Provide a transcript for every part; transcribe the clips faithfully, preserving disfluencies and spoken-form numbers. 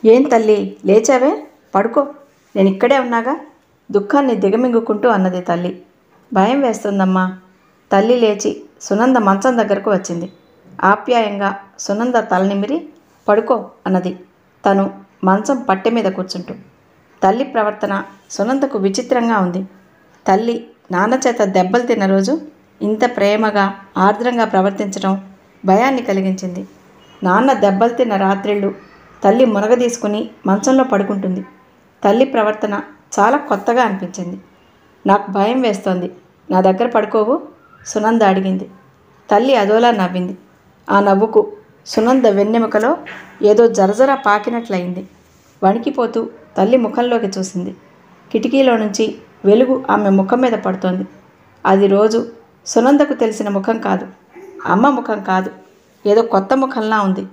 ఏం తల్లి లేచావే? పడుకో, నేను ఇక్కడే ఉన్నాగా దుఃఖాన్ని దిగమింగుకుంటూ అన్నది తల్లి. భయం వేస్తుందమ్మా. తల్లి లేచి సునంద మంచం దగ్గరకు వచ్చింది. ఆప్యాయంగా సునంద తలనిమిరి పడుకో అన్నది తను మంచం పట్టె మీద కూర్చుంటూ. తల్లి ప్రవర్తన సునందకు విచిత్రంగా ఉంది. తల్లి నాన్న చేత దెబ్బలు తిన్న రోజు ఇంత ప్రేమగా ఆర్ద్రంగా ప్రవర్తించడం భయాన్ని కలిగించింది. నాన్న దెబ్బలు తిన్న రాత్రిళ్ళు తల్లి మునగ తీసుకుని మంచంలో పడుకుంటుంది. తల్లి ప్రవర్తన చాలా కొత్తగా అనిపించింది. నాకు భయం వేస్తోంది, నా దగ్గర పడుకోవు? సునంద అడిగింది. తల్లి అదోలా నవ్వింది. ఆ నవ్వుకు సునంద వెన్నెముకలో ఏదో జరజర పాకినట్లయింది. వణికిపోతూ తల్లి ముఖంలోకి చూసింది. కిటికీలో నుంచి వెలుగు ఆమె ముఖం మీద పడుతోంది. అది రోజు సునందకు తెలిసిన ముఖం కాదు, అమ్మ ముఖం కాదు, ఏదో కొత్త ముఖంలా ఉంది.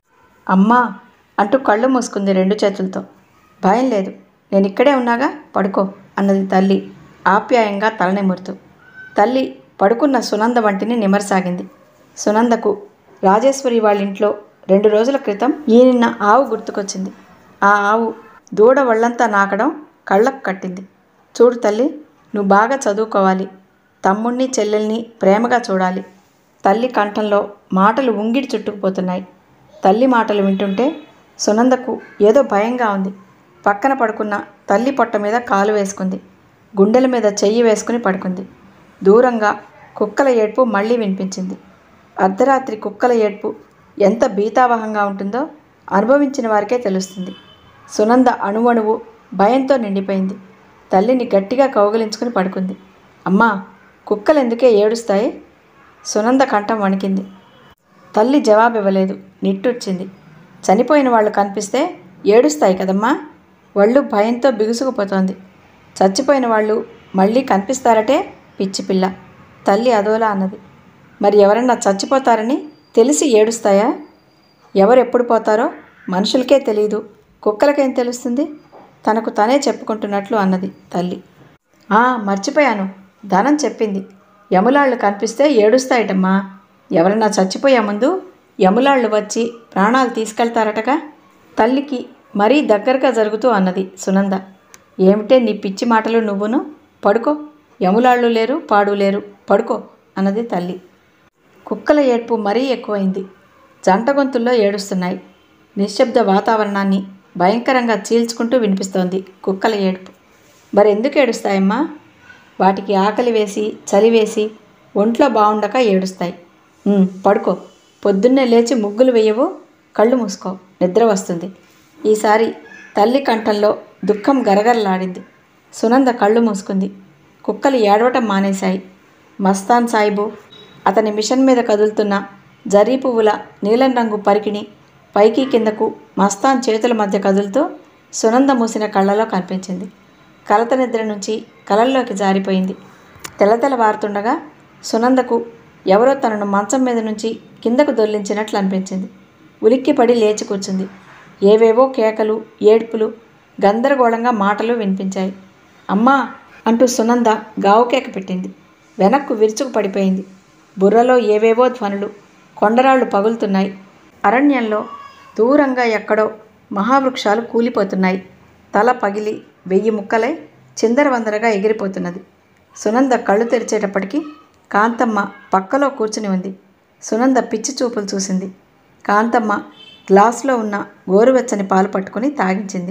అమ్మా అంటూ కళ్ళు మూసుకుంది రెండు చేతులతో. భయం లేదు, నేను ఇక్కడే ఉన్నాగా, పడుకో అన్నది తల్లి ఆప్యాయంగా తలనిమురుతూ. తల్లి పడుకున్న సునంద వంటిని నిమరసాగింది. సునందకు రాజేశ్వరి వాళ్ళింట్లో రెండు రోజుల క్రితం ఈనిన్న ఆవు గుర్తుకొచ్చింది. ఆ ఆవు దూడ ఒళ్ళంతా నాకడం కళ్ళకు కట్టింది. చూడు తల్లి, నువ్వు బాగా చదువుకోవాలి, తమ్ముణ్ణి చెల్లెల్ని ప్రేమగా చూడాలి. తల్లి కంఠంలో మాటలు ఉంగిడి చుట్టుకుపోతున్నాయి. తల్లి మాటలు వింటుంటే సునందకు ఏదో భయంగా ఉంది. పక్కన పడుకున్న తల్లి పొట్ట మీద కాలు వేసుకుంది. గుండెల మీద చెయ్యి వేసుకుని పడుకుంది. దూరంగా కుక్కల ఏడ్పు మళ్ళీ వినిపించింది. అర్ధరాత్రి కుక్కల ఏడ్పు ఎంత భీతావహంగా ఉంటుందో అనుభవించిన వారికే తెలుస్తుంది. సునంద అణువణువు భయంతో నిండిపోయింది. తల్లిని గట్టిగా కౌగిలించుకుని పడుకుంది. అమ్మా, కుక్కలు ఎందుకే ఏడుస్తాయి? సునంద కంఠం వణికింది. తల్లి జవాబివ్వలేదు, నిట్టూర్చింది. చనిపోయిన వాళ్ళు కనిపిస్తే ఏడుస్తాయి కదమ్మా. ఒళ్ళు భయంతో బిగుసుకుపోతోంది. చచ్చిపోయిన వాళ్ళు మళ్ళీ కనిపిస్తారటే పిచ్చిపిల్ల, తల్లి అదోలా అన్నది. మరి ఎవరన్నా చచ్చిపోతారని తెలిసి ఏడుస్తాయా? ఎవరెప్పుడు పోతారో మనుషులకే తెలియదు, కుక్కలకేం తెలుస్తుంది? తనకు తనే చెప్పుకుంటున్నట్లు అన్నది తల్లి. ఆ మర్చిపోయాను, ధనం చెప్పింది, యములాళ్ళు కనిపిస్తే ఏడుస్తాయటమ్మా. ఎవరన్నా చచ్చిపోయే ముందు యములాళ్ళు వచ్చి ప్రాణాలు తీసుకెళ్తారటగా. తల్లికి మరీ దగ్గరగా జరుగుతూ అన్నది సునంద. ఏమిటే నీ పిచ్చి మాటలు నువ్వును? పడుకో, యములాళ్ళు లేరు, పాడు లేరు, పడుకో అన్నది తల్లి. కుక్కల ఏడ్పు మరీ ఎక్కువైంది. జంట గొంతుల్లో ఏడుస్తున్నాయి. నిశ్శబ్ద వాతావరణాన్ని భయంకరంగా చీల్చుకుంటూ వినిపిస్తోంది కుక్కల ఏడుపు. మరెందుకు ఏడుస్తాయమ్మా? వాటికి ఆకలి వేసి చలి వేసి ఒంట్లో బాగుండక ఏడుస్తాయి. పడుకో, పొద్దున్నే లేచి ముగ్గులు వేయవు, కళ్ళు మూసుకో, నిద్ర వస్తుంది. ఈసారి తల్లి కంఠంలో దుఃఖం గరగరలాడింది. సునంద కళ్ళు మూసుకుంది. కుక్కలు ఏడవటం మానేశాయి. మస్తాన్ సాయిబు అతని మిషన్ మీద కదులుతున్న జరీ పువ్వుల నీలం రంగు పరికిణి పైకి కిందకు మస్తాన్ చేతుల మధ్య కదులుతూ సునంద మూసిన కళ్ళలో కనిపించింది. కలత నిద్ర నుంచి కలల్లోకి జారిపోయింది. తెల్లతెల్లవారుతుండగా సునందకు ఎవరో తనను మంచం మీద నుంచి కిందకు దొర్లించినట్లు అనిపించింది. ఉలిక్కిపడి లేచి కూర్చుంది. ఏవేవో కేకలు, ఏడ్పులు, గందరగోళంగా మాటలు వినిపించాయి. అమ్మా అంటూ సునంద గావుకేక పెట్టింది. వెనక్కు విరుచుకు పడిపోయింది. బుర్రలో ఏవేవో ధ్వనులు, కొండరాళ్లు పగులుతున్నాయి. అరణ్యంలో దూరంగా ఎక్కడో మహావృక్షాలు కూలిపోతున్నాయి. తల పగిలి వెయ్యి ముక్కలై చిందరవందరగా ఎగిరిపోతున్నది. సునంద కళ్ళు తెరిచేటప్పటికి కాంతమ్మ పక్కలో కూర్చుని ఉంది. సునంద పిచ్చి చూపులు చూసింది. కాంతమ్మ గ్లాసులో ఉన్న గోరువెచ్చని పాలు పట్టుకుని తాగించింది.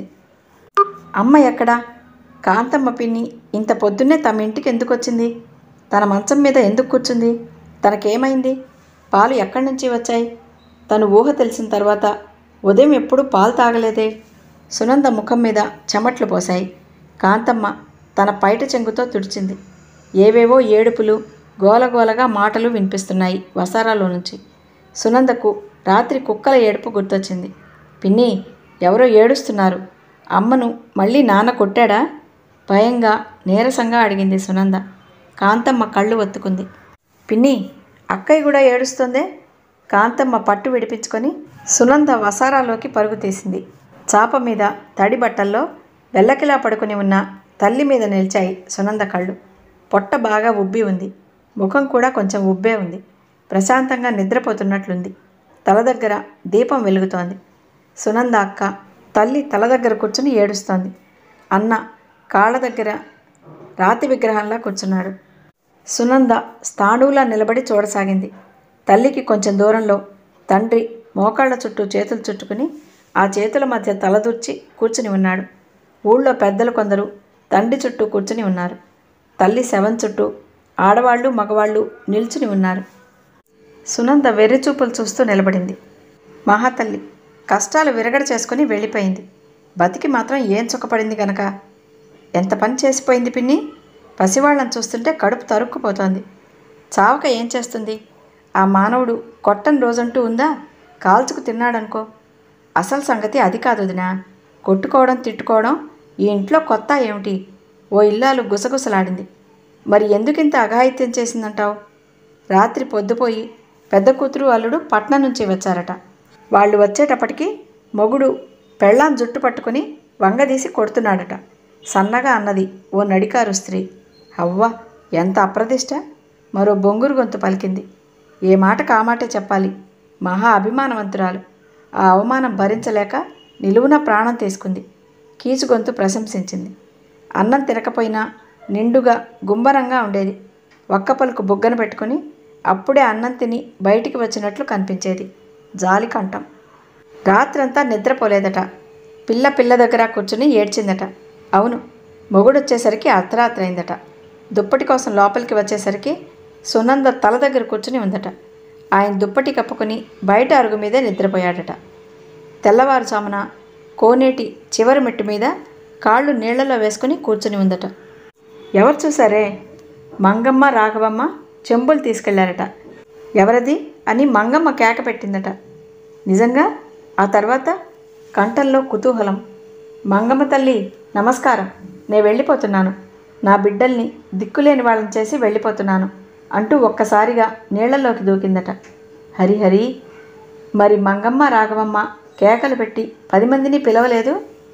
అమ్మ ఎక్కడా? కాంతమ్మ పిన్ని ఇంత పొద్దున్నే తమ ఇంటికి ఎందుకు వచ్చింది? తన మంచం మీద ఎందుకు కూర్చుంది? తనకేమైంది? పాలు ఎక్కడి నుంచి వచ్చాయి? తను ఊహ తెలిసిన తర్వాత ఉదయం ఎప్పుడూ పాలు తాగలేదే. సునంద ముఖం మీద చెమట్లు పోశాయి. కాంతమ్మ తన పైట చెంగుతో తుడిచింది. ఏవేవో ఏడుపులు, గోలగోలగా మాటలు వినిపిస్తున్నాయి వసారాలో నుంచి. సునందకు రాత్రి కుక్కల ఏడుపు గుర్తొచ్చింది. పిన్ని, ఎవరో ఏడుస్తున్నారు. అమ్మను మళ్ళీ నాన్న కొట్టాడా? భయంగా నీరసంగా అడిగింది సునంద. కాంతమ్మ కళ్ళు ఒత్తుకుంది. పిన్ని, అక్కయ్య కూడా ఏడుస్తుందే. కాంతమ్మ పట్టు విడిపించుకొని సునంద వసారాలోకి పరుగు తీసింది. చాప మీద తడి బట్టల్లో వెల్లకిలా పడుకుని ఉన్న తల్లి మీద నిలిచాయి సునంద కళ్ళు. పొట్ట బాగా ఉబ్బి ఉంది. ముఖం కూడా కొంచెం ఉబ్బే ఉంది. ప్రశాంతంగా నిద్రపోతున్నట్లుంది. తల దగ్గర దీపం వెలుగుతోంది. సునంద అక్క తల్లి తల దగ్గర కూర్చుని ఏడుస్తోంది. అన్న కాళ్ళ దగ్గర రాతి విగ్రహంలా కూర్చున్నాడు. సునంద స్థాణువులా నిలబడి చూడసాగింది. తల్లికి కొంచెం దూరంలో తండ్రి మోకాళ్ల చుట్టూ చేతులు చుట్టుకుని ఆ చేతుల మధ్య తలదూర్చి కూర్చుని ఉన్నాడు. ఊళ్ళో పెద్దలు కొందరు తండ్రి చుట్టూ కూర్చుని ఉన్నారు. తల్లి శవం చుట్టూ ఆడవాళ్ళు మగవాళ్ళు నిల్చుని ఉన్నారు. సునంద వెర్రిచూపులు చూస్తూ నిలబడింది. మహాతల్లి కష్టాలు విరగడ చేసుకుని వెళ్ళిపోయింది. బతికి మాత్రం ఏం సుఖపడింది గనక. ఎంత పని చేసిపోయింది పిన్ని. పసివాళ్ళని చూస్తుంటే కడుపు తరుక్కుపోతోంది. చావక ఏం చేస్తుంది? ఆ మానవుడు కొట్టని రోజంటూ ఉందా? కాల్చుకు తిన్నాడనుకో. అసలు సంగతి అది కాదు వదినా. కొట్టుకోవడం తిట్టుకోవడం ఈ ఇంట్లో కొత్త ఏమిటి? ఓ ఇల్లాలు గుసగుసలాడింది. మరి ఎందుకింత అఘాయిత్యం చేసిందంటావు? రాత్రి పొద్దుపోయి పెద్ద కూతురు అల్లుడు పట్నం నుంచి వచ్చారట. వాళ్ళు వచ్చేటప్పటికి మొగుడు పెళ్ళాం జుట్టు పట్టుకుని వంగదీసి కొడుతున్నాడట. సన్నగా అన్నది ఓ నడికారు స్త్రీ. అవ్వ ఎంత అప్రదిష్ట! మరో బొంగురు గొంతు పలికింది. ఏ మాట కామాటే చెప్పాలి. మహా అభిమానవంతురాలు. ఆ అవమానం భరించలేక నిలువున ప్రాణం తీసుకుంది. కీచు గొంతు ప్రశంసించింది. అన్నం తినకపోయినా నిండుగా గుంబరంగా ఉండేది. ఒక్క పలుకు బుగ్గన పెట్టుకుని అప్పుడే అన్నం తిని బయటికి వచ్చినట్లు కనిపించేది. జాలి కంఠం. రాత్రంతా నిద్రపోలేదట. పిల్ల పిల్ల దగ్గర కూర్చుని ఏడ్చిందట. అవును, మొగుడొచ్చేసరికి అర్ధరాత్రి అయిందట. దుప్పటి కోసం లోపలికి వచ్చేసరికి సునంద తల దగ్గర కూర్చుని ఉందట. ఆయన దుప్పటి కప్పుకొని బయట అరుగు మీదే నిద్రపోయాడట. తెల్లవారుజామున కోనేటి చివరి మెట్టు మీద కాళ్ళు నీళ్లలో వేసుకుని కూర్చుని ఉందట. ఎవరు చూసారే? మంగమ్మ రాఘవమ్మ చెంబులు తీసుకెళ్లారట. ఎవరది అని మంగమ్మ కేక పెట్టిందట. నిజంగా? ఆ తర్వాత కంఠంలో కుతూహలం. మంగమ్మ తల్లి నమస్కారం. నే వెళ్ళిపోతున్నాను. నా బిడ్డల్ని దిక్కులేని వాళ్ళని చేసి వెళ్ళిపోతున్నాను అంటూ ఒక్కసారిగా నీళ్లలోకి దూకిందట. హరిహరి, మరి మంగమ్మ రాఘవమ్మ కేకలు పెట్టి పది మందిని పిలవలేదు?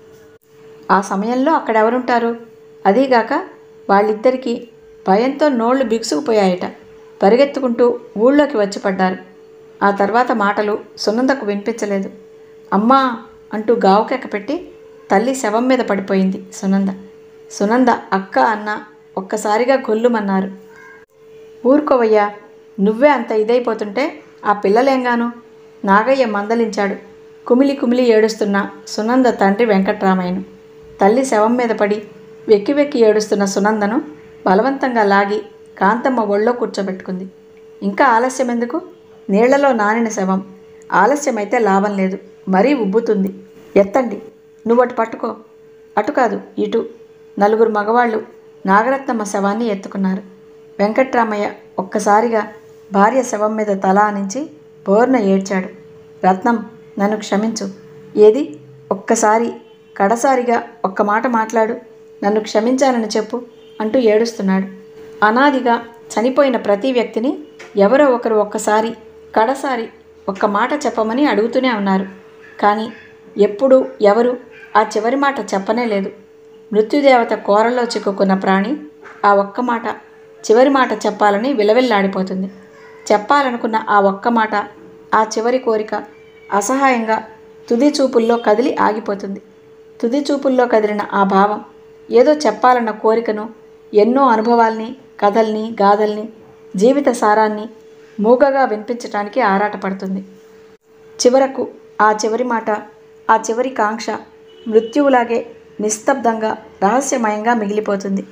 ఆ సమయంలో అక్కడెవరుంటారు? అదీగాక వాళ్ళిద్దరికీ భయంతో నోళ్లు బిగుసుకుపోయాయట. పరిగెత్తుకుంటూ ఊళ్ళోకి వచ్చి పడ్డారు. ఆ తర్వాత మాటలు సునందకు వినిపించలేదు. అమ్మా అంటూ గావుకెక్క పెట్టి తల్లి శవం మీద పడిపోయింది సునంద. సునంద అక్క అన్న ఒక్కసారిగా గొల్లుమన్నారు. ఊరుకోవయ్యా, నువ్వే అంత ఇదైపోతుంటే ఆ పిల్లలేంగాను? నాగయ్య మందలించాడు. కుమిలి కుమిలి ఏడుస్తున్న సునంద తండ్రి వెంకట్రామయ్యను. తల్లి శవం మీద పడి వెక్కి వెక్కి ఏడుస్తున్న సునందను బలవంతంగా లాగి కాంతమ్మ ఒళ్ళో కూర్చోబెట్టుకుంది. ఇంకా ఆలస్యం ఎందుకు? నీళ్లలో నానిన శవం. ఆలస్యమైతే లాభం లేదు, మరీ ఉబ్బుతుంది. ఎత్తండి. నువ్వటు పట్టుకో. అటు కాదు, ఇటు. నలుగురు మగవాళ్ళు నాగరత్నమ్మ శవాన్ని ఎత్తుకున్నారు. వెంకట్రామయ్య ఒక్కసారిగా భార్య శవం మీద తల ఆనించి బోర్న ఏడ్చాడు. రత్నం, నన్ను క్షమించు. ఏది? ఒక్కసారి కడసారిగా ఒక్క మాట మాట్లాడు. నన్ను క్షమించానని చెప్పు అంటూ ఏడుస్తున్నాడు. అనాదిగా చనిపోయిన ప్రతి వ్యక్తిని ఎవరో ఒకరు ఒక్కసారి కడసారి ఒక్క మాట చెప్పమని అడుగుతూనే ఉన్నారు. కానీ ఎప్పుడూ ఎవరు ఆ చివరి మాట చెప్పనే లేదు. మృత్యుదేవత కోరల్లో చిక్కుకున్న ప్రాణి ఆ ఒక్క మాట, చివరి మాట చెప్పాలని విలవిల్లాడిపోతుంది. చెప్పాలనుకున్న ఆ ఒక్క మాట, ఆ చివరి కోరిక అసహాయంగా తుది చూపుల్లో కదిలి ఆగిపోతుంది. తుది చూపుల్లో కదిలిన ఆ భావం ఏదో చెప్పాలన్న కోరికను, ఎన్నో అనుభవాల్ని, కథల్ని, గాథల్ని, జీవిత సారాన్ని మూగగా వినిపించటానికి ఆరాటపడుతుంది. చివరకు ఆ చివరి మాట, ఆ చివరి కాంక్ష మృత్యువులాగే నిస్తబ్దంగా రహస్యమయంగా మిగిలిపోతుంది.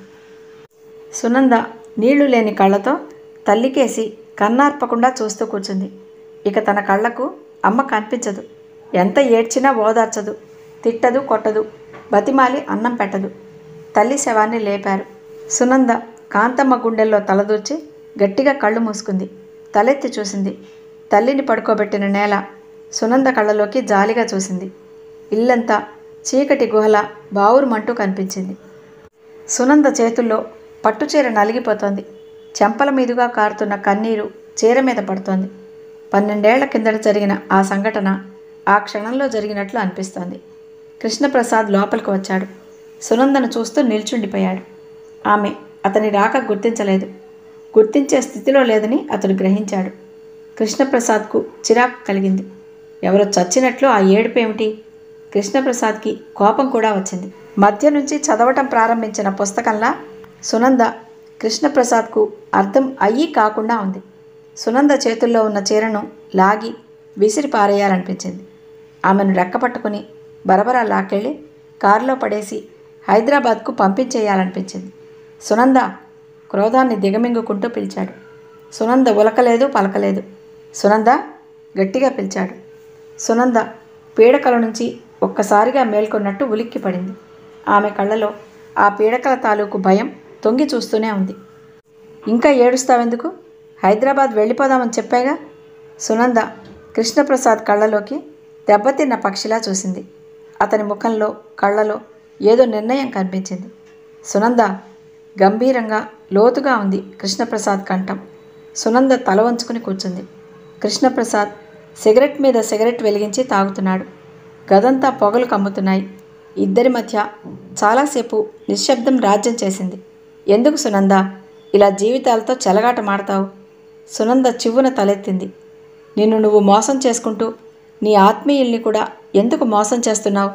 సునంద నీళ్లు లేని కళ్ళతో తల్లికేసి కన్నార్పకుండా చూస్తూ కూర్చుంది. ఇక తన కళ్ళకు అమ్మ కనిపించదు. ఎంత ఏడ్చినా ఓదార్చదు, తిట్టదు, కొట్టదు, బతిమాలి అన్నం పెట్టదు. తల్లి శవాన్ని లేపారు. సునంద కాంతమ్మ గుండెల్లో తలదూర్చి గట్టిగా కళ్ళు మూసుకుంది. తలెత్తి చూసింది. తల్లిని పడుకోబెట్టిన నేల సునంద కళ్ళలోకి జాలిగా చూసింది. ఇల్లంతా చీకటి గుహల బావురుమంటూ కనిపించింది. సునంద చేతుల్లో పట్టుచీర నలిగిపోతోంది. చెంపల మీదుగా కారుతున్న కన్నీరు చీర మీద పడుతోంది. పన్నెండేళ్ల కిందట జరిగిన ఆ సంఘటన ఆ క్షణంలో జరిగినట్లు అనిపిస్తోంది. కృష్ణప్రసాద్ లోపలికి వచ్చాడు. సునందను చూస్తూ నిల్చుండిపోయాడు. ఆమె అతని రాక గుర్తించలేదు. గుర్తించే స్థితిలో లేదని అతడు గ్రహించాడు. కృష్ణప్రసాద్కు చిరాకు కలిగింది. ఎవరో చచ్చినట్లు ఆ ఏడుపేమిటి? కృష్ణప్రసాద్కి కోపం కూడా వచ్చింది. మధ్య నుంచి చదవటం ప్రారంభించిన పుస్తకంలా సునంద కృష్ణప్రసాద్కు అర్థం అయ్యి కాకుండా ఉంది. సునంద చేతుల్లో ఉన్న చీరను లాగి విసిరి పారేయాలనిపించింది. ఆమెను రెక్కపట్టుకుని బరబరా లాక్కెళ్ళి కారులో పడేసి హైదరాబాద్కు పంపించేయాలనిపించింది. సునంద క్రోధాన్ని దిగమింగుకుంటూ పిలిచాడు. సునంద ఉలకలేదు, పలకలేదు. సునంద గట్టిగా పిలిచాడు. సునంద పీడకల నుంచి ఒక్కసారిగా మేల్కొన్నట్టు ఉలిక్కి పడింది. ఆమె కళ్ళలో ఆ పీడకల తాలూకు భయం తొంగి చూస్తూనే ఉంది. ఇంకా ఏడుస్తావెందుకు? హైదరాబాద్ వెళ్ళిపోదామని చెప్పాగా. సునంద కృష్ణప్రసాద్ కళ్ళలోకి దెబ్బతిన్న పక్షిలా చూసింది. అతని ముఖంలో కళ్ళలో ఏదో నిర్ణయం కనిపించింది. సునంద గంభీరంగా లోతుగా ఉంది కృష్ణప్రసాద్ కంఠం. సునంద తల వంచుకుని కూర్చుంది. కృష్ణప్రసాద్ సిగరెట్ మీద సిగరెట్ వెలిగించి తాగుతున్నాడు. గదంతా పొగలు కమ్ముతున్నాయి. ఇద్దరి మధ్య చాలాసేపు నిశ్శబ్దం రాజ్యం చేసింది. ఎందుకు సునంద ఇలా జీవితాలతో చెలగాట మాడతావు? సునంద చివ్వున తలెత్తింది. నిన్ను నువ్వు మోసం చేసుకుంటూ నీ ఆత్మీయుల్ని కూడా ఎందుకు మోసం చేస్తున్నావు?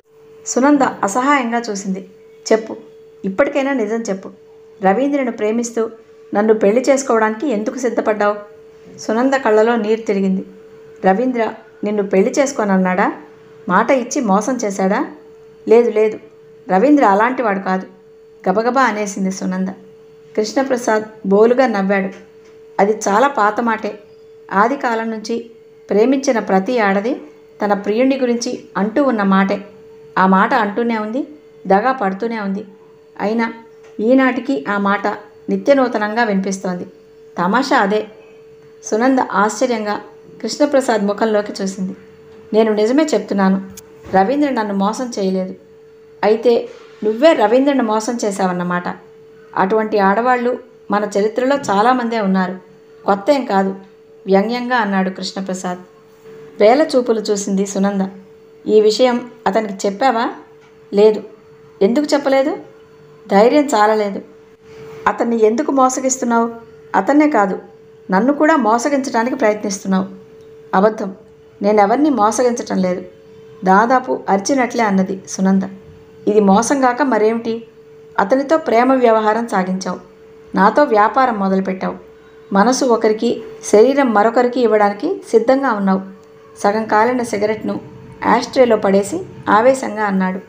సునంద అసహాయంగా చూసింది. చెప్పు, ఇప్పటికైనా నిజం చెప్పు. రవీంద్రను ప్రేమిస్తూ నన్ను పెళ్లి చేసుకోవడానికి ఎందుకు సిద్ధపడ్డావు? సునంద కళ్ళలో నీరు తిరిగింది. రవీంద్ర నిన్ను పెళ్లి చేసుకోనన్నాడా? మాట ఇచ్చి మోసం చేశాడా? లేదు లేదు, రవీంద్ర అలాంటివాడు కాదు, గబగబా అనేసింది సునంద. కృష్ణప్రసాద్ బోలుగా నవ్వాడు. అది చాలా పాత మాటే. ఆది కాలం నుంచి ప్రేమించిన ప్రతి ఆడది తన ప్రియుడి గురించి అంటూ ఉన్న మాటే. ఆ మాట అంటూనే ఉంది, దగా పడుతూనే ఉంది. అయినా ఈనాటికి ఆ మాట నిత్యనూతనంగా వినిపిస్తోంది. తమాషా అదే. సునంద ఆశ్చర్యంగా కృష్ణప్రసాద్ ముఖంలోకి చూసింది. నేను నిజమే చెప్తున్నాను. రవీంద్ర నన్ను మోసం చేయలేదు. అయితే నువ్వే రవీంద్రను మోసం చేశావన్నమాట. అటువంటి ఆడవాళ్ళు మన చరిత్రలో చాలామందే ఉన్నారు, కొత్త ఏం కాదు, వ్యంగ్యంగా అన్నాడు కృష్ణప్రసాద్. వేల చూపులు చూసింది సునంద. ఈ విషయం అతనికి చెప్పావా? లేదు. ఎందుకు చెప్పలేదు? ధైర్యం చాలలేదు. అతన్ని ఎందుకు మోసగిస్తున్నావు? అతన్నే కాదు, నన్ను కూడా మోసగించడానికి ప్రయత్నిస్తున్నావు. అబద్ధం, నేనెవరిని మోసగించటం లేదు. దాదాపు అరిచినట్లే అన్నది సునంద. ఇది మోసంగాక మరేమిటి? అతనితో ప్రేమ వ్యవహారం సాగించావు, నాతో వ్యాపారం మొదలుపెట్టావు. మనసు ఒకరికి, శరీరం మరొకరికి ఇవ్వడానికి సిద్ధంగా ఉన్నావు. సగం కాలిన సిగరెట్ను యాస్ట్రేలో పడేసి ఆవేశంగా అన్నాడు.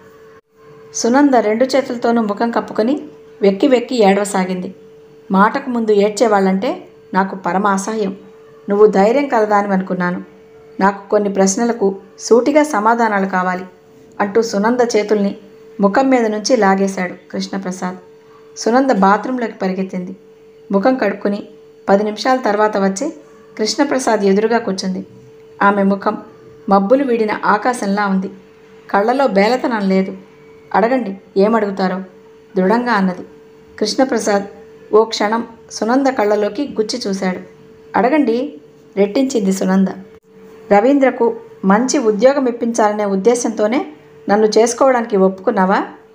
సునంద రెండు చేతులతోనూ ముఖం కప్పుకొని వెక్కి వెక్కి ఏడవసాగింది. మాటకు ముందు ఏడ్చేవాళ్ళంటే నాకు పరమ అసహ్యం. నువ్వు ధైర్యం కలదాని అనుకున్నాను. నాకు కొన్ని ప్రశ్నలకు సూటిగా సమాధానాలు కావాలి అంటూ సునంద చేతుల్ని ముఖం మీద నుంచి లాగేశాడు కృష్ణప్రసాద్. సునంద బాత్రూంలోకి పరిగెత్తింది. ముఖం కడుక్కుని పది నిమిషాల తర్వాత వచ్చి కృష్ణప్రసాద్ ఎదురుగా కూర్చుంది. ఆమె ముఖం మబ్బులు వీడిన ఆకాశంలా ఉంది. కళ్ళలో బేలతనం లేదు. అడగండి, ఏమడుగుతారో దృఢంగా అన్నది. కృష్ణప్రసాద్ ఓ క్షణం సునంద కళ్ళలోకి గుచ్చి చూశాడు. అడగండి, రెట్టించింది సునంద. రవీంద్రకు మంచి ఉద్యోగం ఇప్పించాలనే ఉద్దేశంతోనే నన్ను చేసుకోవడానికి ఒప్పుకున్నావా?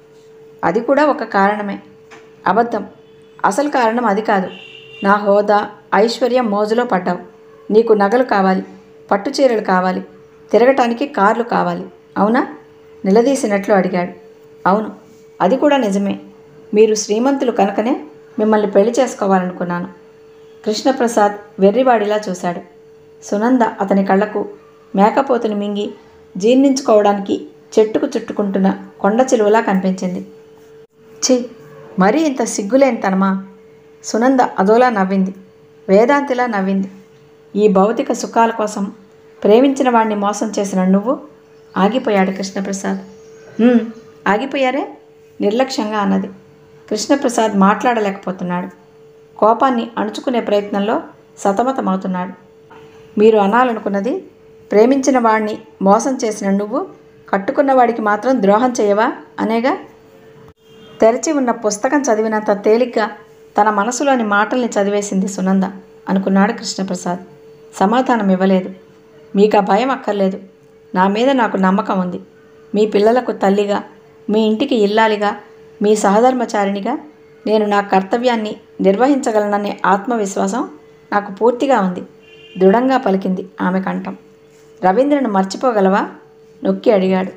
అది కూడా ఒక కారణమే. అబద్ధం, అసలు కారణం అది కాదు. నా హోదా, ఐశ్వర్యం మోజులో పడ్డావు. నీకు నగలు కావాలి, పట్టుచీరలు కావాలి, తిరగటానికి కార్లు కావాలి, అవునా? నిలదీసినట్లు అడిగాడు. అవును, అది కూడా నిజమే. మీరు శ్రీమంతులు కనుకనే మిమ్మల్ని పెళ్లి చేసుకోవాలనుకున్నాను. కృష్ణప్రసాద్ వెర్రివాడిలా చూశాడు. సునంద అతని కళ్ళకు మేకపోతుని మింగి జీర్ణించుకోవడానికి చెట్టుకు చుట్టుకుంటున్న కొండ చిలువలా కనిపించింది. ఛీ, మరీ ఇంత సిగ్గులేనితనమా? సునంద అదోలా నవ్వింది, వేదాంతిలా నవ్వింది. ఈ భౌతిక సుఖాల కోసం ప్రేమించిన వాణ్ణి మోసం చేసిన నువ్వు? ఆగిపోయాడు కృష్ణప్రసాద్. ఆగిపోయారే, నిర్లక్ష్యంగా అన్నది. కృష్ణప్రసాద్ మాట్లాడలేకపోతున్నాడు. కోపాన్ని అణుచుకునే ప్రయత్నంలో సతమతమవుతున్నాడు. మీరు అనాలనుకున్నది, ప్రేమించిన వాడిని మోసం చేసిన నువ్వు కట్టుకున్నవాడికి మాత్రం ద్రోహం చేయవా అనేగా? తెరచి ఉన్న పుస్తకం చదివినంత తేలిగ్గా తన మనసులోని మాటల్ని చదివేసింది సునంద అనుకున్నాడు కృష్ణప్రసాద్. సమాధానం ఇవ్వలేదు. మీకు ఆ భయం అక్కర్లేదు. నా మీద నాకు నమ్మకం ఉంది. మీ పిల్లలకు తల్లిగా, మీ ఇంటికి ఇల్లాలిగా, మీ సహధర్మచారిణిగా నేను నా కర్తవ్యాన్ని నిర్వహించగలననే ఆత్మవిశ్వాసం నాకు పూర్తిగా ఉంది, దృఢంగా పలికింది ఆమె కంఠం. రవీంద్రను మర్చిపోగలవా? నొక్కి అడిగాడు.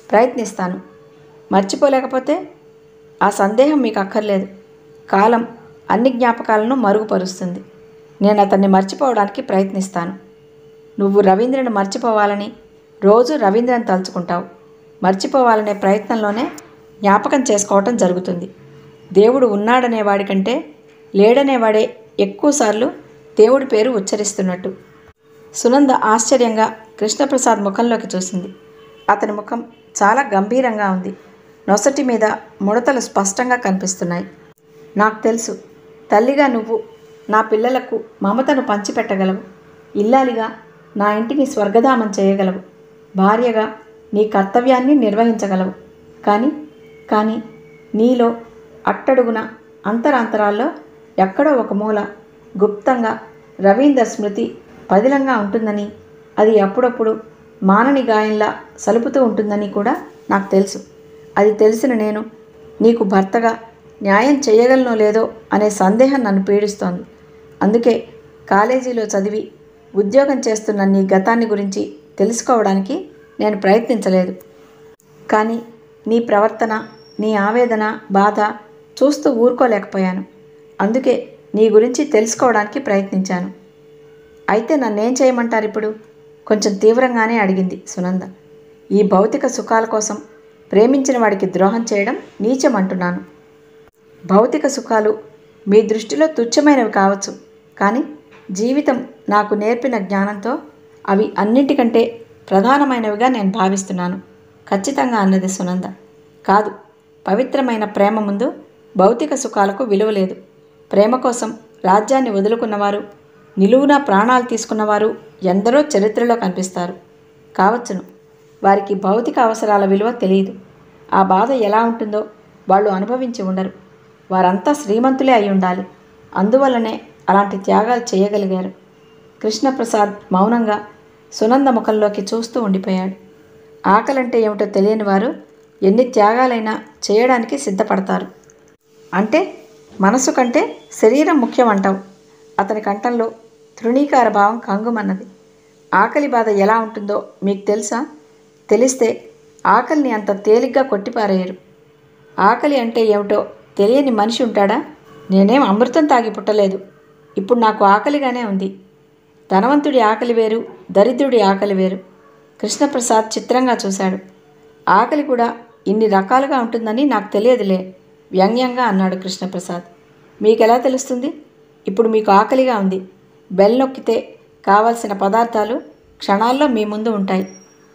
ప్రయత్నిస్తాను. మర్చిపోలేకపోతే ఆ సందేహం మీకు అక్కర్లేదు. కాలం అన్ని జ్ఞాపకాలను మరుగుపరుస్తుంది. నేను అతన్ని మర్చిపోవడానికి ప్రయత్నిస్తాను. నువ్వు రవీంద్రను మర్చిపోవాలని రోజు రవీంద్రను తలుచుకుంటావు. మర్చిపోవాలనే ప్రయత్నంలోనే జ్ఞాపకం చేసుకోవటం జరుగుతుంది. దేవుడు ఉన్నాడనేవాడి కంటే లేడనేవాడే ఎక్కువసార్లు దేవుడి పేరు ఉచ్చరిస్తున్నట్టు. సునంద ఆశ్చర్యంగా కృష్ణప్రసాద్ ముఖంలోకి చూసింది. అతని ముఖం చాలా గంభీరంగా ఉంది. నొసటి మీద ముడతలు స్పష్టంగా కనిపిస్తున్నాయి. నాకు తెలుసు, తల్లిగా నువ్వు నా పిల్లలకు మమతను పంచిపెట్టగలవు. ఇల్లాలిగా నా ఇంటిని స్వర్గధామం చేయగలవు. భార్యగా నీ కర్తవ్యాన్ని నిర్వహించగలవు. కానీ కానీ నీలో అట్టడుగున అంతరాంతరాల్లో ఎక్కడో ఒక మూల గుప్తంగా రవీందర్ స్మృతి పదిలంగా ఉంటుందని, అది అప్పుడప్పుడు మానని గాయంలా సలుపుతూ ఉంటుందని కూడా నాకు తెలుసు. అది తెలిసిన నేను నీకు భర్తగా న్యాయం చేయగలనో లేదో అనే సందేహం నన్ను పీడిస్తోంది. అందుకే కాలేజీలో చదివి ఉద్యోగం చేస్తున్న నీ గతాన్ని గురించి తెలుసుకోవడానికి నేను ప్రయత్నించలేదు. కానీ నీ ప్రవర్తన, నీ ఆవేదన, బాధ చూస్తూ ఊరుకోలేకపోయాను. అందుకే నీ గురించి తెలుసుకోవడానికి ప్రయత్నించాను. అయితే నన్నేం చేయమంటారు ఇప్పుడు? కొంచెం తీవ్రంగానే అడిగింది సునంద. ఈ భౌతిక సుఖాల కోసం ప్రేమించిన వాడికి ద్రోహం చేయడం నీచం అంటున్నాను. భౌతిక సుఖాలు మీ దృష్టిలో తుచ్చమైనవి కావచ్చు, కానీ జీవితం నాకు నేర్పిన జ్ఞానంతో అవి అన్నింటికంటే ప్రధానమైనవిగా నేను భావిస్తున్నాను ఖచ్చితంగా అన్నది సునంద. కాదు, పవిత్రమైన ప్రేమ ముందు భౌతిక సుఖాలకు విలువ లేదు. ప్రేమ కోసం రాజ్యాన్ని వదులుకున్నవారు, నిలువునా ప్రాణాలు తీసుకున్నవారు ఎందరో చరిత్రలో కనిపిస్తారు. కావచ్చును, వారికి భౌతిక అవసరాల విలువ తెలియదు. ఆ బాధ ఎలా ఉంటుందో వాళ్ళు అనుభవించి ఉండరు. వారంతా శ్రీమంతులే అయి ఉండాలి. అందువల్లనే అలాంటి త్యాగాలు చేయగలిగారు. కృష్ణప్రసాద్ మౌనంగా సునంద ముఖంలోకి చూస్తూ ఉండిపోయాడు. ఆకలంటే ఏమిటో తెలియని వారు ఎన్ని త్యాగాలైనా చేయడానికి సిద్ధపడతారు. అంటే మనసు కంటే శరీరం ముఖ్యం అంటావు. అతని కంఠంలో తృణీకార భావం కంగుమన్నది. ఆకలి బాధ ఎలా ఉంటుందో మీకు తెలుసా? తెలిస్తే ఆకలిని అంత తేలిగ్గా కొట్టిపారేయరు. ఆకలి అంటే ఏమిటో తెలియని మనిషి ఉంటాడా? నేనేం అమృతం తాగి పుట్టలేదు. ఇప్పుడు నాకు ఆకలిగానే ఉంది. ధనవంతుడి ఆకలి వేరు, దరిద్రుడి ఆకలి వేరు. కృష్ణప్రసాద్ చిత్రంగా చూశాడు. ఆకలి కూడా ఇన్ని రకాలుగా ఉంటుందని నాకు తెలియదులే వ్యంగ్యంగా అన్నాడు కృష్ణప్రసాద్. మీకెలా తెలుస్తుంది? ఇప్పుడు మీకు ఆకలిగా ఉంది. బెల్ నొక్కితే కావలసిన పదార్థాలు క్షణాల్లో మీ ముందు ఉంటాయి.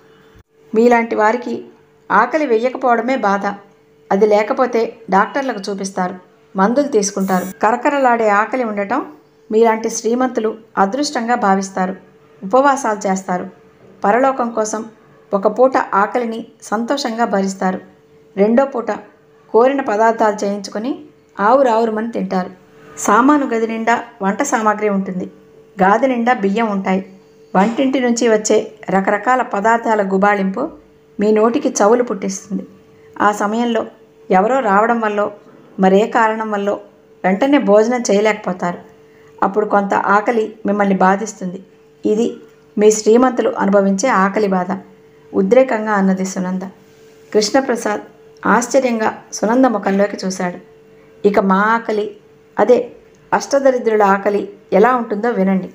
మీలాంటి వారికి ఆకలి వెయ్యకపోవడమే బాధ. అది లేకపోతే డాక్టర్లకు చూపిస్తారు, మందులు తీసుకుంటారు. కరకరలాడే ఆకలి ఉండటం మీలాంటి శ్రీమంతులు అదృష్టంగా భావిస్తారు. ఉపవాసాలు చేస్తారు. పరలోకం కోసం ఒక పూట ఆకలిని సంతోషంగా భరిస్తారు. రెండో పూట కోరిన పదార్థాలు చేయించుకొని ఆవురావురమని తింటారు. సామాను గది నిండా వంట సామాగ్రి ఉంటుంది. గాది నిండా బియ్యం ఉంటాయి. వంటింటి నుంచి వచ్చే రకరకాల పదార్థాల గుబాళింపు మీ నోటికి చవులు పుట్టిస్తుంది. ఆ సమయంలో ఎవరో రావడం వల్ల, మరే కారణం వల్ల వెంటనే భోజనం చేయలేకపోతారు. అప్పుడు కొంత ఆకలి మిమ్మల్ని బాధిస్తుంది. ఇది మీ శ్రీమంతులు అనుభవించే ఆకలి బాధ ఉద్రేకంగా అన్నది సునంద. కృష్ణప్రసాద్ ఆశ్చర్యంగా సునంద ముఖంలోకి చూశాడు. ఇక మా ఆకలి, అదే అష్టదరిద్రుల ఆకలి ఎలా ఉంటుందో వినండి.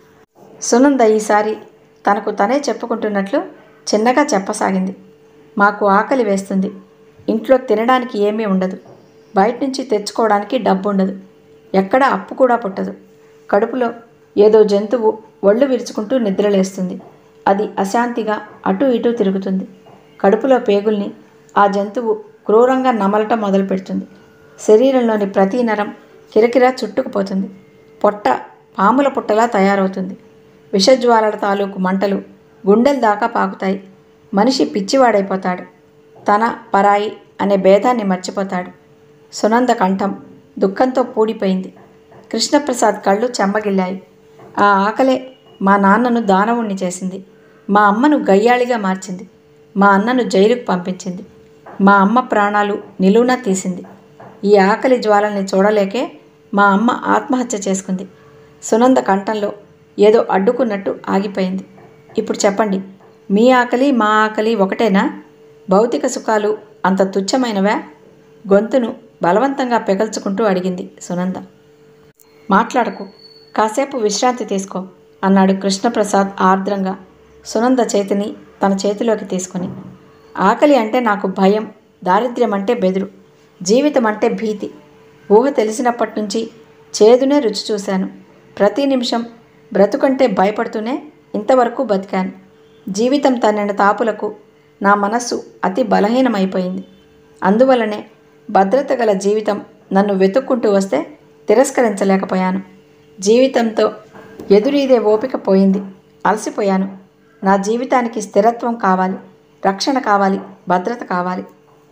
సునంద ఈసారి తనకు తనే చెప్పుకుంటున్నట్లు చిన్నగా చెప్పసాగింది. మాకు ఆకలి వేస్తుంది. ఇంట్లో తినడానికి ఏమీ ఉండదు. బయట నుంచి తెచ్చుకోవడానికి డబ్బు ఉండదు. ఎక్కడ అప్పు కూడా పుట్టదు. కడుపులో ఏదో జంతువు ఒళ్ళు విరుచుకుంటూ నిద్రలేస్తుంది. అది అశాంతిగా అటు ఇటు తిరుగుతుంది. కడుపులో పేగుల్ని ఆ జంతువు క్రూరంగా నమలటం మొదలు పెడుతుంది. శరీరంలోని ప్రతి నరం కిరకిరా చుట్టుకుపోతుంది. పొట్ట పాముల పుట్టలా తయారవుతుంది. విషజ్వాలల తాలూకు మంటలు గుండెల దాకా పాకుతాయి. మనిషి పిచ్చివాడైపోతాడు. తన పరాయి అనే భేదాన్ని మర్చిపోతాడు. సునంద కంఠం దుఃఖంతో పూడిపోయింది. కృష్ణప్రసాద్ కళ్ళు చెమ్మగిల్లాయి. ఆ ఆకలే మా నాన్నను దానవుణ్ణి చేసింది. మా అమ్మను గయ్యాళిగా మార్చింది. మా అన్నను జైలుకు పంపించింది. మా అమ్మ ప్రాణాలు నిలువునా తీసింది. ఈ ఆకలి జ్వాలల్ని చూడలేకే మా అమ్మ ఆత్మహత్య చేసుకుంది. సునంద కంఠంలో ఏదో అడ్డుకున్నట్టు ఆగిపోయింది. ఇప్పుడు చెప్పండి, మీ ఆకలి మా ఆకలి ఒకటేనా? భౌతిక సుఖాలు అంత తుచ్చమైనవా? గొంతును బలవంతంగా పెగల్చుకుంటూ అడిగింది సునంద. మాట్లాడకు, కాసేపు విశ్రాంతి తీసుకో అన్నాడు కృష్ణప్రసాద్ ఆర్ద్రంగా సునంద చేతిని తన చేతిలోకి తీసుకుని. ఆకలి అంటే నాకు భయం, దారిద్ర్యం అంటే బెదురు, జీవితం అంటే భీతి. ఊహ తెలిసినప్పటి నుంచి చేదునే రుచి చూశాను. ప్రతి నిమిషం బ్రతుకంటే భయపడుతూనే ఇంతవరకు బతికాను. జీవితం తన్నిన తాపులకు నా మనస్సు అతి బలహీనమైపోయింది. అందువలనే భద్రత గల జీవితం నన్ను వెతుక్కుంటూ వస్తే తిరస్కరించలేకపోయాను. జీవితంతో ఎదురీదే ఓపిక పోయింది. అలసిపోయాను. నా జీవితానికి స్థిరత్వం కావాలి, రక్షణ కావాలి, భద్రత కావాలి.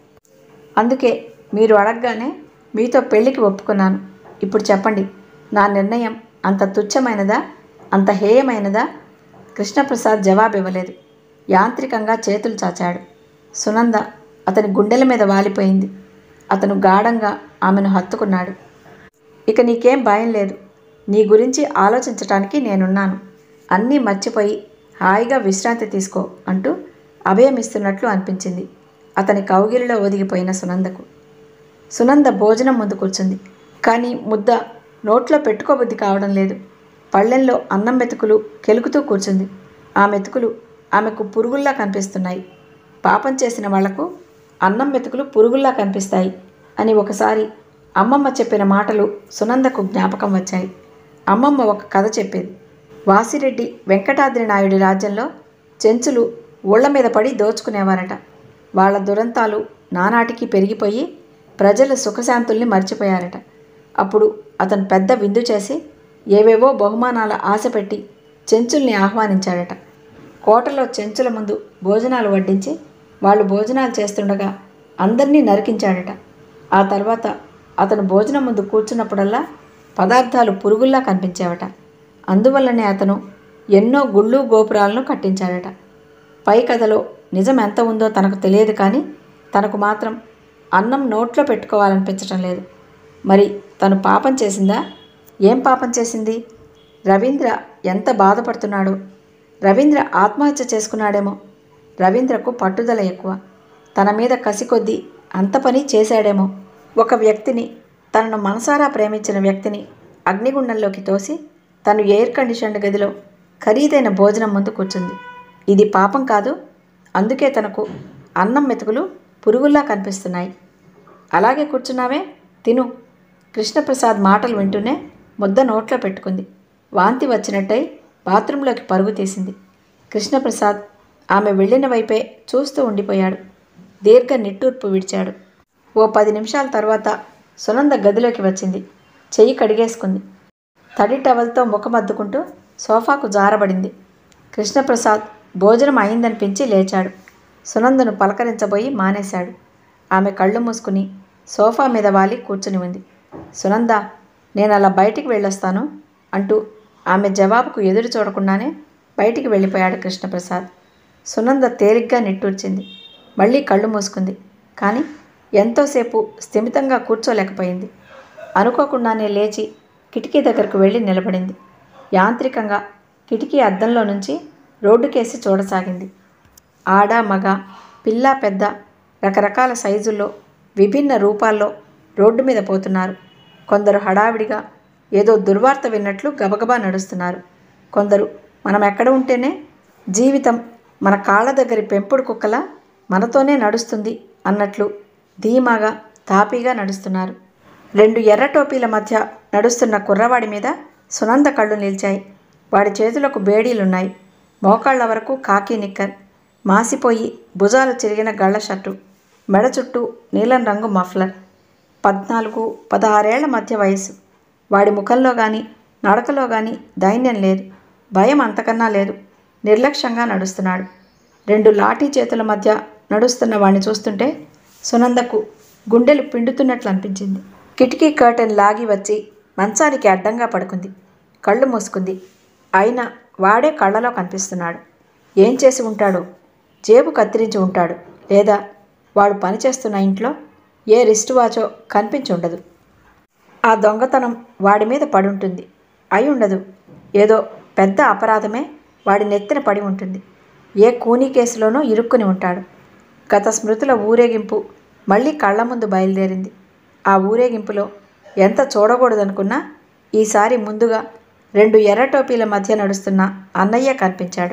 అందుకే మీరు అడగగానే మీతో పెళ్లికి ఒప్పుకున్నాను. ఇప్పుడు చెప్పండి, నా నిర్ణయం అంత తుచ్చమైనదా, అంత హేయమైనదా? కృష్ణప్రసాద్ జవాబివ్వలేదు. యాంత్రికంగా చేతులు చాచాడు. సునంద అతని గుండెల మీద వాలిపోయింది. అతను గాఢంగా ఆమెను హత్తుకున్నాడు. ఇక నీకేం భయం లేదు. నీ గురించి ఆలోచించటానికి నేనున్నాను. అన్నీ మర్చిపోయి హాయిగా విశ్రాంతి తీసుకో అంటూ అభయమిస్తున్నట్లు అనిపించింది అతని కౌగిలిలో ఒదిగిపోయిన సునందకు. సునంద భోజనం ముందు కూర్చుంది. కానీ ముద్ద నోట్లో పెట్టుకోబుద్ధి కావడం లేదు. పళ్ళెంలో అన్నం మెతుకులు కెలుకుతూ కూర్చుంది. ఆ మెతుకులు ఆమెకు పురుగుల్లా కనిపిస్తున్నాయి. పాపం చేసిన వాళ్లకు అన్నం మెతుకులు పురుగుల్లా కనిపిస్తాయి అని ఒకసారి అమ్మమ్మ చెప్పిన మాటలు సునందకు జ్ఞాపకం వచ్చాయి. అమ్మమ్మ ఒక కథ చెప్పేది. వాసిరెడ్డి వెంకటాద్రి నాయుడి రాజ్యంలో చెంచులు ఊళ్ల మీద పడి దోచుకునేవారట. వాళ్ల దురంతాలు నానాటికి పెరిగిపోయి ప్రజల సుఖశాంతుల్ని మర్చిపోయారట. అప్పుడు అతను పెద్ద విందు చేసి ఏవేవో బహుమానాల ఆశ పెట్టి చెంచుల్ని ఆహ్వానించాడట. కోటలో చెంచుల ముందు భోజనాలు వడ్డించి వాళ్ళు భోజనాలు చేస్తుండగా అందరినీ నరికించాడట. ఆ తర్వాత అతను భోజనం ముందు కూర్చున్నప్పుడల్లా పదార్థాలు పురుగుల్లా కనిపించేవట. అందువల్లనే అతను ఎన్నో గుళ్ళు గోపురాలను కట్టించాడట. పై కథలో నిజం ఎంత ఉందో తనకు తెలియదు, కానీ తనకు మాత్రం అన్నం నోట్లో పెట్టుకోవాలనిపించటం లేదు. మరి తను పాపం చేసిందా? ఏం పాపం చేసింది? రవీంద్ర ఎంత బాధపడుతున్నాడో. రవీంద్ర ఆత్మహత్య చేసుకున్నాడేమో. రవీంద్రకు పట్టుదల ఎక్కువ. తన మీద కసి కొద్దీ అంత పని చేశాడేమో. ఒక వ్యక్తిని, తనను మనసారా ప్రేమించిన వ్యక్తిని అగ్నిగుండంలోకి తోసి తను ఎయిర్ కండిషన్డ్ గదిలో ఖరీదైన భోజనం ముందు కూర్చుంది. ఇది పాపం కాదు. అందుకే తనకు అన్నం మెతుకులు పురుగుల్లా కనిపిస్తున్నాయి. అలాగే కూర్చున్నావే, తిను. కృష్ణప్రసాద్ మాటలు వింటూనే ముద్ద నోట్లో పెట్టుకుంది. వాంతి వచ్చినట్టయి బాత్రూంలోకి పరుగు తీసింది. కృష్ణప్రసాద్ ఆమె వెళ్ళిన వైపే చూస్తూ ఉండిపోయాడు. దీర్ఘ నిట్టూర్పు విడిచాడు. ఓ పది నిమిషాల తర్వాత సునంద గదిలోకి వచ్చింది. చెయ్యి కడిగేసుకుంది. తడి టవల్తో ముఖమద్దుకుంటూ సోఫాకు జారబడింది. కృష్ణప్రసాద్ భోజనం అయిందనిపించి లేచాడు. సునందను పలకరించబోయి మానేశాడు. ఆమె కళ్ళు మూసుకుని సోఫా మీద వాలి కూర్చుని ఉంది. సునంద, నేను అలా బయటికి వెళ్ళొస్తాను అంటూ ఆమె జవాబుకు ఎదురు చూడకుండానే బయటికి వెళ్ళిపోయాడు కృష్ణప్రసాద్. సునంద తేలిగ్గా నిట్టూర్చింది. మళ్ళీ కళ్ళు మూసుకుంది. కానీ ఎంతోసేపు స్థిమితంగా కూర్చోలేకపోయింది. అనుకోకుండానే లేచి కిటికీ దగ్గరకు వెళ్ళి నిలబడింది. యాంత్రికంగా కిటికీ అద్దంలో నుంచి రోడ్డుకేసి చూడసాగింది. ఆడ మగ, పిల్ల పెద్ద, రకరకాల సైజుల్లో, విభిన్న రూపాల్లో రోడ్డు మీద పోతున్నారు. కొందరు హడావిడిగా ఏదో దుర్వార్త విన్నట్లు గబగబా నడుస్తున్నారు. కొందరు మనం ఎక్కడ ఉంటేనే జీవితం మన కాళ్ళ దగ్గరి పెంపుడు కుక్కలా మనతోనే నడుస్తుంది అన్నట్లు ధీమాగా తాపీగా నడుస్తున్నారు. రెండు ఎర్ర టోపీల మధ్య నడుస్తున్న కుర్రవాడి మీద సునంద కళ్ళు నిలిచాయి. వాడి చేతులకు బేడీలున్నాయి. మోకాళ్ల వరకు కాకి నిక్కర్, మాసిపోయి భుజాలు చిరిగిన గళ్ల షర్టు, మెడ చుట్టూ నీలం రంగు మఫ్లర్. పద్నాలుగు పదహారేళ్ల మధ్య వయస్సు. వాడి ముఖంలో కానీ నడకలో కానీ దైన్యం లేదు, భయం అంతకన్నా లేదు. నిర్లక్ష్యంగా నడుస్తున్నాడు. రెండు లాఠీ చేతుల మధ్య నడుస్తున్న వాడిని చూస్తుంటే సునందకు గుండెలు పిండుతున్నట్లు అనిపించింది. కిటికీ కర్టెన్ లాగి వచ్చి మంచానికి అడ్డంగా పడుకుంది. కళ్ళు మూసుకుంది. అయినా వాడే కళ్ళలో కనిపిస్తున్నాడు. ఏం చేసి ఉంటాడో? జేబు కత్తిరించి ఉంటాడు, లేదా వాడు పనిచేస్తున్న ఇంట్లో ఏ రిస్ట్ వాచో కనిపించి ఉండదు. ఆ దొంగతనం వాడి మీద పడుంటుంది. అయి ఉండదు. ఏదో పెద్ద అపరాధమే వాడి నెత్తిన పడి ఉంటుంది. ఏ కూనీ కేసులోనో ఇరుక్కుని ఉంటాడు. గత స్మృతుల ఊరేగింపు మళ్ళీ కళ్ళ ముందు బయలుదేరింది. ఆ ఊరేగింపులో ఎంత చూడకూడదనుకున్నా ఈసారి ముందుగా రెండు ఎర్ర టోపీల మధ్య నడుస్తున్న అన్నయ్య కనిపించాడు.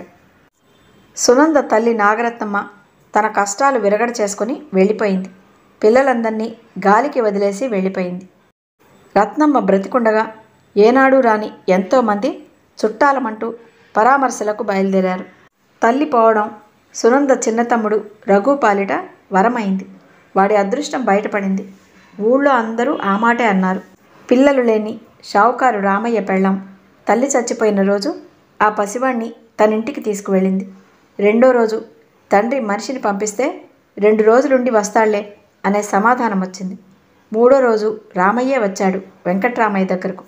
సునంద తల్లి నాగరత్నమ్మ తన కష్టాలు విరగడ చేసుకుని వెళ్ళిపోయింది. పిల్లలందరినీ గాలికి వదిలేసి వెళ్ళిపోయింది. రత్నమ్మ బ్రతికుండగా ఏనాడు రాని ఎంతోమంది చుట్టాలమంటూ పరామర్శలకు బయలుదేరారు. తల్లి పోవడం సునంద చిన్నతమ్ముడు రఘు పాలిట వరమైంది. వాడి అదృష్టం బయటపడింది. ఊళ్ళో అందరూ ఆ మాటే అన్నారు. పిల్లలు లేని షావుకారు రామయ్య పెళ్ళాం తల్లి చచ్చిపోయిన రోజు ఆ పసివాణ్ణి తనింటికి తీసుకువెళ్ళింది. రెండో రోజు తండ్రి మనిషిని పంపిస్తే రెండు రోజులుండి వస్తాళ్లే అనే సమాధానం వచ్చింది. మూడో రోజు రామయ్యే వచ్చాడు వెంకట్రామయ్య దగ్గరకు.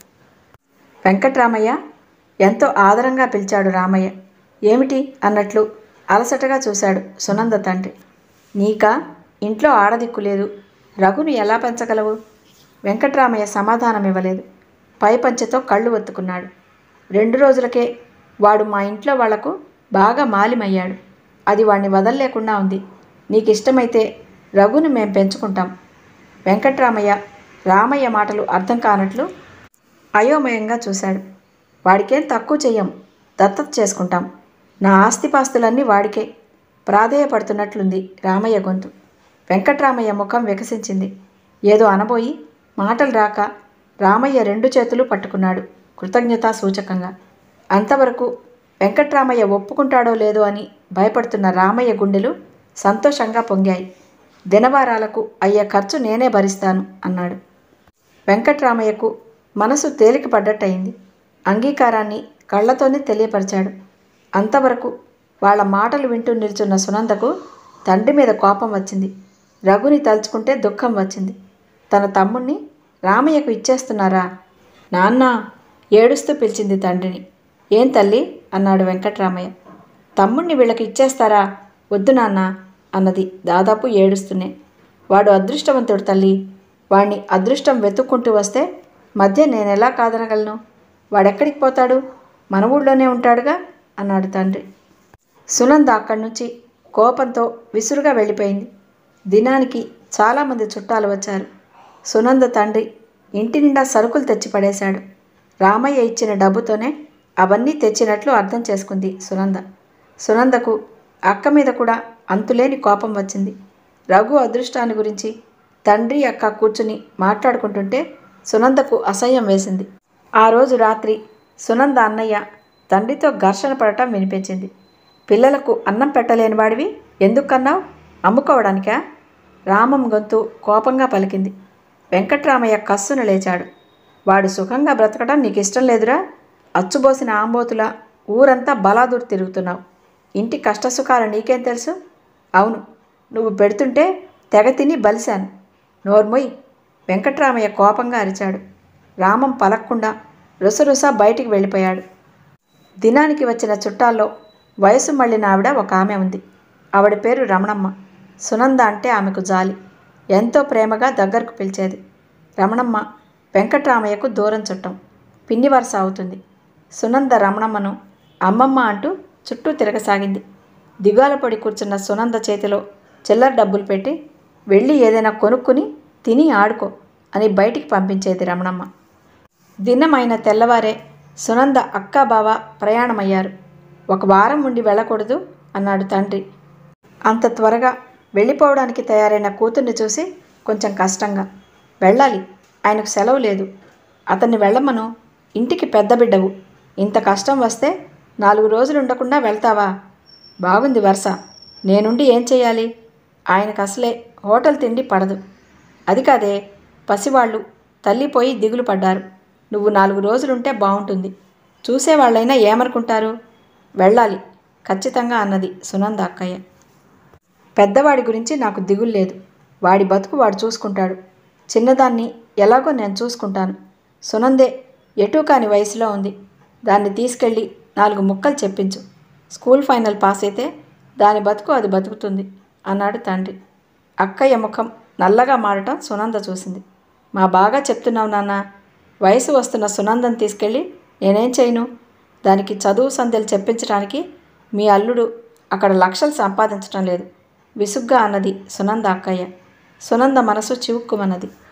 వెంకట్రామయ్య ఎంతో ఆదరంగా పిలిచాడు రామయ్య. ఏమిటి అన్నట్లు అలసటగా చూశాడు సునంద తండ్రి. నీకా ఇంట్లో ఆడదిక్కు లేదు, రఘును ఎలా పెంచగలవు? వెంకట్రామయ్య సమాధానం ఇవ్వలేదు. పై పంచెతో కళ్ళు ఒత్తుకున్నాడు. రెండు రోజులకే వాడు మా ఇంట్లో వాళ్లకు బాగా మాలిమయ్యాడు. అది వాణ్ణి వదల్లేకుండా ఉంది. నీకు ఇష్టమైతే రఘును మేం పెంచుకుంటాం. వెంకట్రామయ్య రామయ్య మాటలు అర్థం కానట్లు అయోమయంగా చూశాడు. వాడికేం తక్కువ చెయ్యం, దత్తత చేసుకుంటాం. నా ఆస్తిపాస్తులన్నీ వాడికే. ప్రాధేయపడుతున్నట్లుంది రామయ్య గొంతు. వెంకట్రామయ్య ముఖం వికసించింది. ఏదో అనబోయి మాటలు రాక రామయ్య రెండు చేతులు పట్టుకున్నాడు కృతజ్ఞతా సూచకంగా. అంతవరకు వెంకట్రామయ్య ఒప్పుకుంటాడో లేదో అని భయపడుతున్న రామయ్య గుండెలు సంతోషంగా పొంగాయి. దినవారాలకు అయ్యే ఖర్చు నేనే భరిస్తాను అన్నాడు. వెంకట్రామయ్యకు మనసు తేలిక పడ్డట్టయింది. అంగీకారాన్ని కళ్లతోనే తెలియపరిచాడు. అంతవరకు వాళ్ళ మాటలు వింటూ నిల్చున్న సునందకు తండ్రి మీద కోపం వచ్చింది. రఘుని తలుచుకుంటే దుఃఖం వచ్చింది. తన తమ్ముణ్ణి రామయ్యకు ఇచ్చేస్తున్నారా? నాన్న ఏడుస్తూ పిలిచింది తండ్రిని. ఏం తల్లి అన్నాడు వెంకట్రామయ్య. తమ్ముణ్ణి వీళ్ళకి ఇచ్చేస్తారా? వద్దు నాన్న అన్నది దాదాపు ఏడుస్తూనే. వాడు అదృష్టవంతుడు తల్లి. వాణ్ణి అదృష్టం వెతుక్కుంటూ వస్తే మధ్య నేనెలా కాదనగలను? వాడెక్కడికి పోతాడు? మన ఊళ్ళోనే ఉంటాడుగా అన్నాడు తండ్రి. సునంద అక్కడి నుంచి కోపంతో విసురుగా వెళ్ళిపోయింది. దినానికి చాలామంది చుట్టాలు వచ్చారు. సునంద తండ్రి ఇంటి నిండా సరుకులు తెచ్చి పడేశాడు. రామయ్య ఇచ్చిన డబ్బుతోనే అవన్నీ తెచ్చినట్లు అర్థం చేసుకుంది సునంద. సునందకు అక్క మీద కూడా అంతులేని కోపం వచ్చింది. రఘు అదృష్టాన్ని గురించి తండ్రి అక్క కూర్చుని మాట్లాడుకుంటుంటే సునందకు అసహ్యం వేసింది. ఆ రోజు రాత్రి సునంద అన్నయ్య తండ్రితో ఘర్షణ పడటం వినిపించింది. పిల్లలకు అన్నం పెట్టలేని వాడివి ఎందుకన్నావు? అమ్ముకోవడానికా? రామం గొంతు కోపంగా పలికింది. వెంకట్రామయ్య కస్సును లేచాడు. వాడు సుఖంగా బ్రతకడం నీకు ఇష్టం లేదురా? అచ్చుబోసిన ఆంబోతులా ఊరంతా బలాదూరు తిరుగుతున్నావు. ఇంటి కష్టసుఖాలు నీకేం తెలుసు? అవును, నువ్వు పెడుతుంటే తెగ తిని బలిశాను. నోర్మొయ్! వెంకట్రామయ్య కోపంగా అరిచాడు. రామం పలక్కుండా రుసరుస బయటికి వెళ్ళిపోయాడు. దినానికి వచ్చిన చుట్టాల్లో వయసు మళ్ళిన ఆవిడ ఒక ఆమె ఉంది. ఆవిడ పేరు రమణమ్మ. సునంద అంటే ఆమెకు జాలి. ఎంతో ప్రేమగా దగ్గరకు పిలిచేది. రమణమ్మ వెంకట్రామయ్యకు దూరం చుట్టం, పిన్ని వరస అవుతుంది. సునంద రమణమ్మను అమ్మమ్మ అంటూ చుట్టూ తిరగసాగింది. దిగాల పొడి కూర్చున్న సునంద చేతిలో చిల్లర డబ్బులు పెట్టి వెళ్ళి ఏదైనా కొనుక్కుని తిని ఆడుకో అని బయటికి పంపించేది రమణమ్మ. దినమైన తెల్లవారే సునంద అక్కా బావ ప్రయాణమయ్యారు. ఒక వారం ఉండి వెళ్ళకూడదు అన్నాడు తండ్రి. అంత త్వరగా వెళ్ళిపోవడానికి తయారైన కూతుర్ని చూసి కొంచెం కష్టంగా. వెళ్ళాలి, ఆయనకు సెలవు లేదు. అతన్ని వెళ్ళమను. ఇంటికి పెద్ద బిడ్డవు. ఇంత కష్టం వస్తే నాలుగు రోజులు ఉండకుండా వెళ్తావా? బాగుంది వరుస. నేనుండి ఏం చేయాలి? ఆయనకు అసలే హోటల్ తిండి పడదు. అది కాదే, పసివాళ్ళు తల్లిపోయి దిగులు పడ్డారు. నువ్వు నాలుగు రోజులుంటే బాగుంటుంది. చూసేవాళ్ళైనా ఏమనుకుంటారు? వెళ్ళాలి ఖచ్చితంగా అన్నది సునంద అక్కయ్య. పెద్దవాడి గురించి నాకు దిగులు లేదు. వాడి బతుకు వాడు చూసుకుంటాడు. చిన్నదాన్ని ఎలాగో నేను చూసుకుంటాను. సునందే ఎటూ కాని వయసులో ఉంది. దాన్ని తీసుకెళ్ళి నాలుగు ముక్కలు చెప్పించు. స్కూల్ ఫైనల్ పాస్ అయితే దాని బతుకు అది బతుకుతుంది అన్నాడు తండ్రి. అక్కయ్య ముఖం నల్లగా మారటం సునంద చూసింది. మా బాగా చెప్తున్నావు నాన్న. వయసు వస్తున్న సునందని తీసుకెళ్ళి నేనేం చేయను? దానికి చదువు సంధ్యలు చెప్పించడానికి మీ అల్లుడు అక్కడ లక్షలు సంపాదించడం లేదు. విసుగ్గా అన్నది సునంద అక్కయ్య. సునంద మనసు చివుక్కుమన్నది.